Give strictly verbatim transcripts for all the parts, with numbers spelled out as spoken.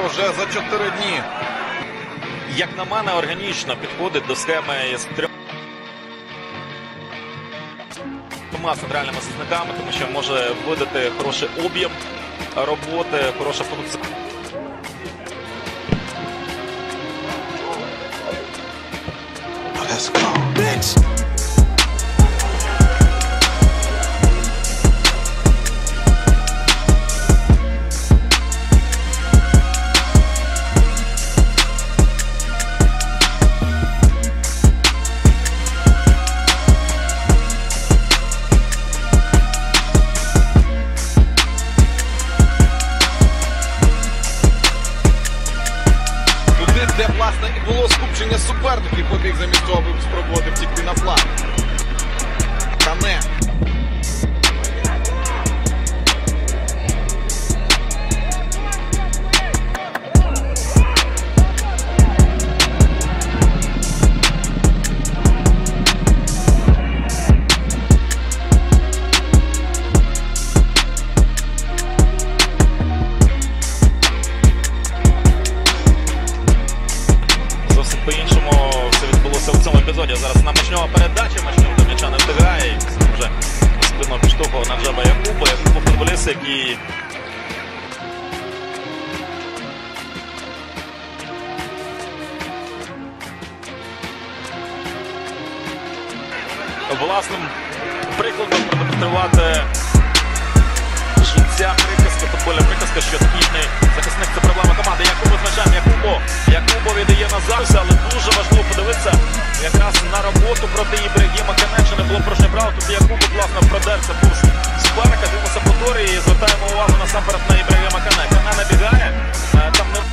вже за чотири дні. Як на мене, органічно підходить до схеми з трьома центральними захисниками, тому що може видати хороший об'єм роботи, хороша продукція. Let's go, bitch! Де, власне, і було скупчення суперників, побіг замість того, аби спробувати втікти на фланг. Кане. По-іншому все відбулося в цьому епізоді. Зараз на Мачньова передача, Мачньов до м'яча не встигає. Вже спину підштовхував Наджеба Якубу. Якубу футболіст, який власним прикладом продемонструвати життя приказки, футбольна приказка, що технічний захисник – це проблема команди. Якубу з м'ячем, Якубу. Якубу віддає назад, але дуже важливо подивитися якраз на роботу проти Ібрагіма Кане. Чи не було порушення права, тут Якубу класно продерся повз суперника, дивимося повтори і звертаємо увагу насамперед на Ібрагіма Кане. Кане набігає, там не...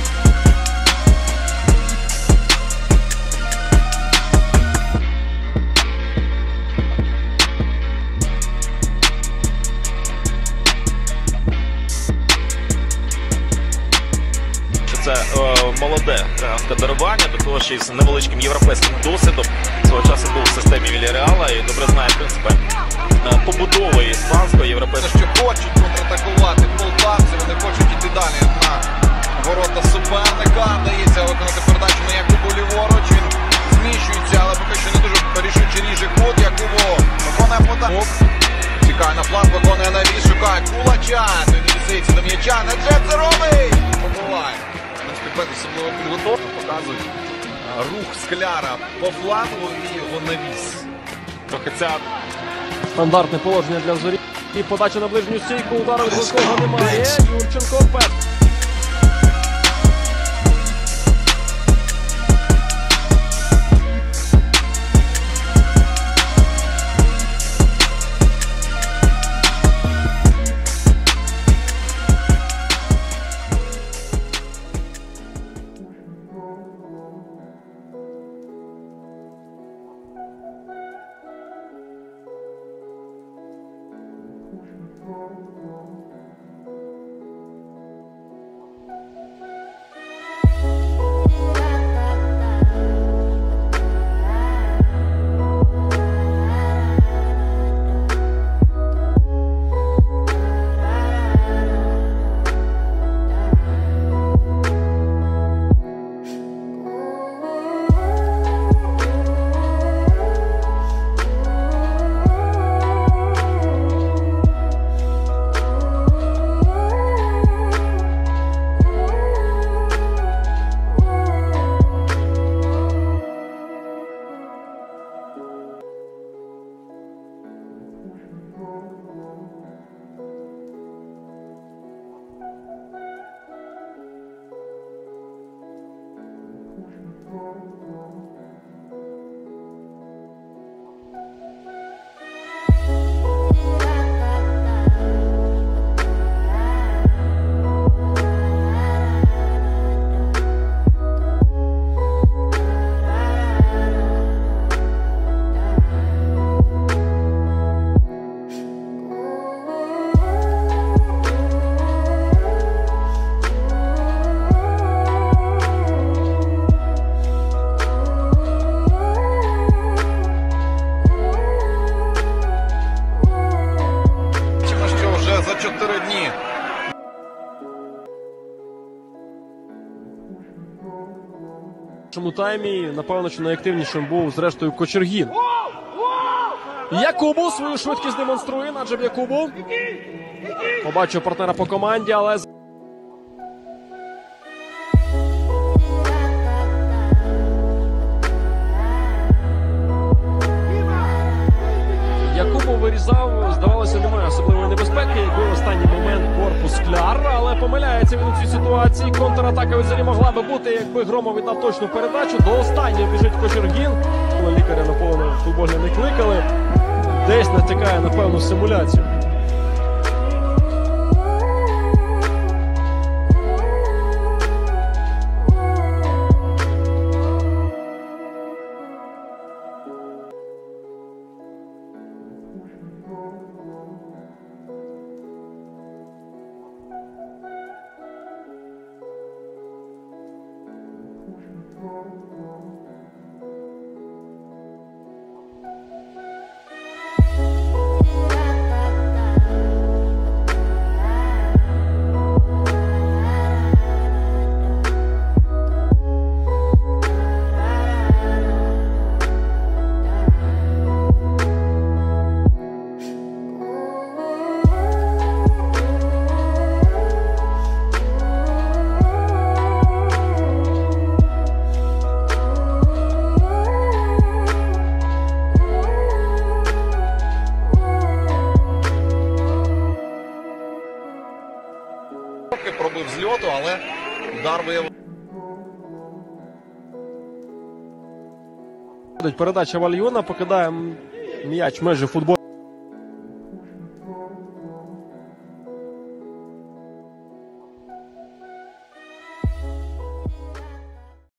Це е, молоде кадрування, до того ж із невеличким європейським досвідом. Свого часу був в системі Вільяреала і добре знає принципи побудови іспанського, європейського. Що хочуть контратакувати полтавці, вони хочуть йти далі на ворота суперника. Вдається виконати передачу на Якубу ліворуч, він зміщується, але поки що не дуже рішуче ріже кут. Якубу виконує подачу. Тікає на фланг, виконує навіс, шукає Кулача, той не ліситься до м'яча, Наджеб це робить! Побуває. Без особливо підготовки показують рух Скляра по флангу і його навіс. Трохи ця... Стандартне положення для Зорі. І подача на ближню стійку, удару від Луцького немає. Юрченко перший. другому таймі, напевно, що найактивнішим був, зрештою, Кочергін. Якубу свою швидкість демонструє. Наджеб Якубу. Побачив партнера по команді, але... Якубу вирізав, здавалося, немає особливої небезпеки, якби в останній момент корпус Скляр, але помиляється він у цій ситуації. Контратака від Зорі могла би бути, якби Громов віддав точну передачу. До останнього біжить Кочергін. Лікаря на поле футбольне не кликали. Десь натякає на певну симуляцію. Пробив зльоту, але удар виявив. Передача Вальйона покидає м'яч межі футболу.